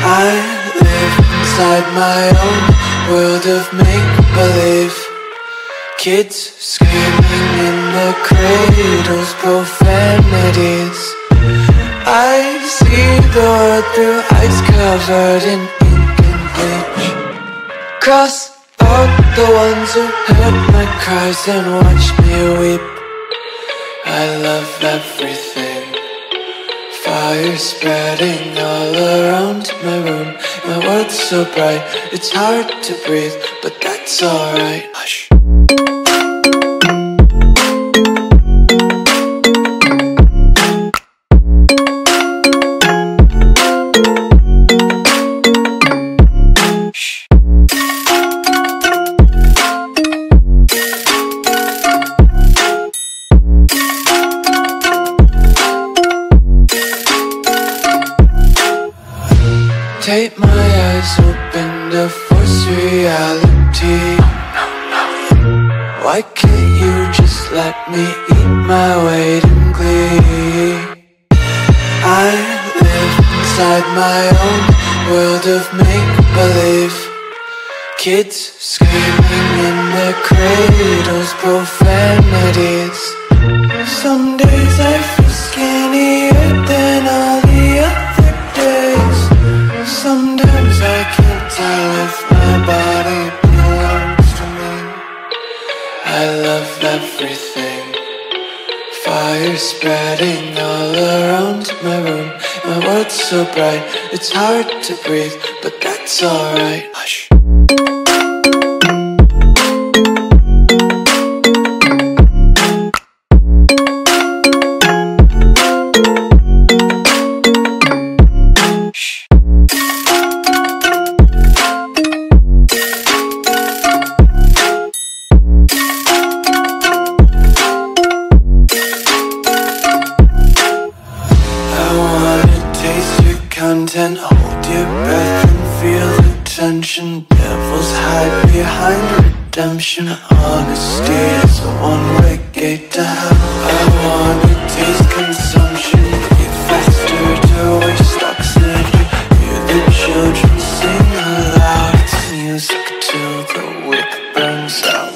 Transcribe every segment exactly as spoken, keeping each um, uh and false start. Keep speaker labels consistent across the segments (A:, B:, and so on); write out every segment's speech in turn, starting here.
A: I live inside my own world of make-believe. Kids screaming in the cradles, profanities. I see the world through ice covered in ink and bleach. Cross out the ones who heard my cries and watched me weep. I love everything. Fire spreading all around my room. My world's so bright, it's hard to breathe, but that's alright. Hush. Take my eyes open to force reality. Why can't you just let me eat my weight in glee? I live inside my own world of make-believe. Kids screaming in their cradles, profanities. Some days I feel skinnier than all the other days. Sometimes I can't tell if my body belongs to me. I love everything. Fire spreading all around my room. My world's so bright, it's hard to breathe, but that's alright. Hush. Content, hold your breath and feel the tension. Devils hide behind redemption. Honesty is a one-way gate to hell. I wanna taste consumption. Get faster to waste oxygen. Hear the children sing aloud. It's music till the wick burns out.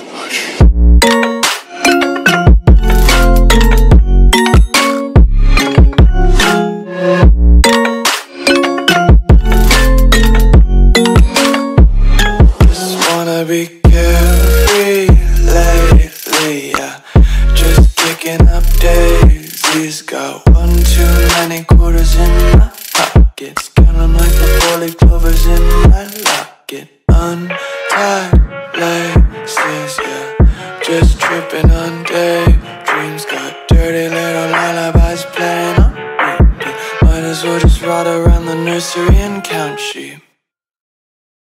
A: Be carefree lately, yeah. Just picking up daisies. Got one too many quarters in my pockets. Count 'em like the four-leaf clovers in my locket. Untied laces, yeah. Just tripping on daydreams. Got dirty little lullabies playing on repeat. Might as well just ride around the nursery and count sheep.